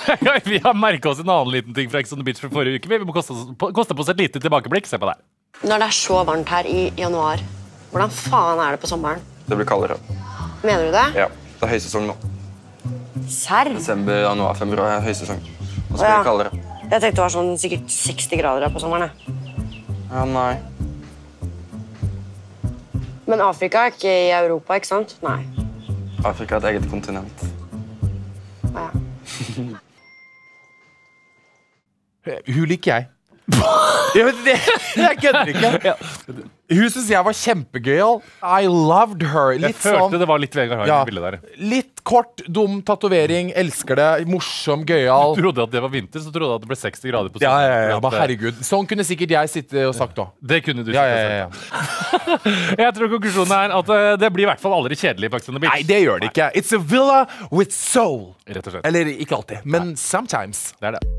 Vi har merket oss en annen liten ting fra Ex on the Beach fra forrige uke. Vi må koste på oss et lite tilbakeblikk. Se på det. Når det så varmt her i januar, hvordan faen det på sommeren? Det blir kaldere. Mener du det? Ja, det høysesong nå. Serr? Desember, januar, februar høysesong. Og så blir det kaldere. Jeg tenkte det var sånn sikkert 60 grader på sommeren. Ja, nei. Men Afrika ikke i Europa, ikke sant? Nei. Afrika et eget kontinent. Ja. Hun liker jeg. Jeg kødder ikke. Hun synes jeg var kjempegøyal. I loved her. Jeg følte det var litt Vegard Harm i bildet der. Litt kort, dum tatovering, elsker det, morsom, gøyal. Du trodde at det var vinter, så trodde du at det ble 60 grader på sommeren. Ja, men herregud. Sånn kunne sikkert jeg sitte og sagt da. Det kunne du sikkert sagt. Jeg tror konklusjonen er at det blir i hvert fall aldri kjedelig på Ex on the Beach. Nei, det gjør det ikke. It's a villa with soul. Rett og slett. Eller ikke alltid, men sometimes. Det er det.